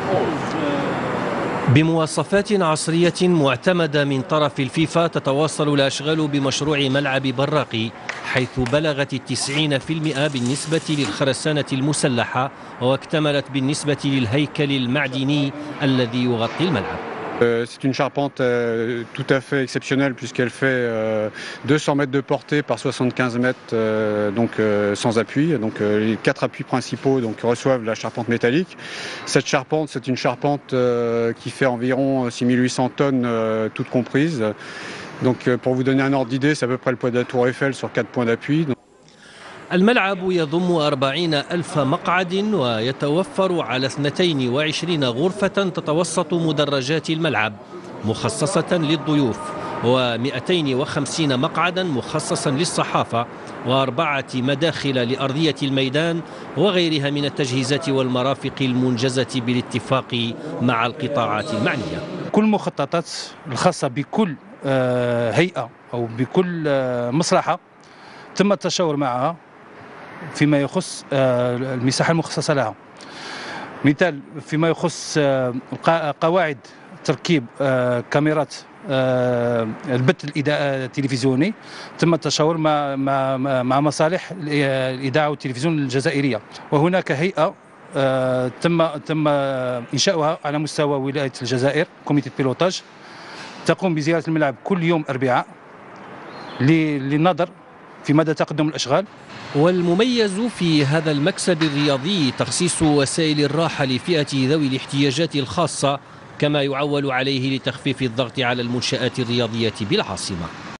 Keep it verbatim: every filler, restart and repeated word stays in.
بمواصفات عصرية معتمدة من طرف الفيفا تتواصل الأشغال بمشروع ملعب براقي، حيث بلغت التسعين في المئة بالنسبة للخرسانة المسلحة، واكتملت بالنسبة للهيكل المعدني الذي يغطي الملعب. C'est une charpente euh, tout à fait exceptionnelle puisqu'elle fait euh, deux cents mètres de portée par soixante-quinze mètres euh, donc, euh, sans appui. Donc euh, les quatre appuis principaux donc, reçoivent la charpente métallique. Cette charpente, c'est une charpente euh, qui fait environ six mille huit cents tonnes euh, toutes comprises. Donc euh, pour vous donner un ordre d'idée, c'est à peu près le poids de la tour Eiffel sur quatre points d'appui. الملعب يضم أربعين ألف مقعد ويتوفر على اثنتين وعشرين غرفة تتوسط مدرجات الملعب مخصصة للضيوف، ومئتين وخمسين مقعدا مخصصا للصحافة، وأربعة مداخل لأرضية الميدان وغيرها من التجهيزات والمرافق المنجزة بالاتفاق مع القطاعات المعنية. كل المخططات الخاصة بكل هيئة أو بكل مصلحة تم التشاور معها فيما يخص المساحة المخصصة لها. مثال فيما يخص قواعد تركيب كاميرات البث التلفزيوني، تم التشاور مع مع مصالح الإذاعة والتلفزيون الجزائرية، وهناك هيئة تم تم إنشاؤها على مستوى ولاية الجزائر، كوميتي بيلوتاج، تقوم بزيارة الملعب كل يوم أربعاء للنظر في مدى تقدم الأشغال. والمميز في هذا المكسب الرياضي تخصيص وسائل الراحة لفئة ذوي الاحتياجات الخاصة، كما يعول عليه لتخفيف الضغط على المنشآت الرياضية بالعاصمة.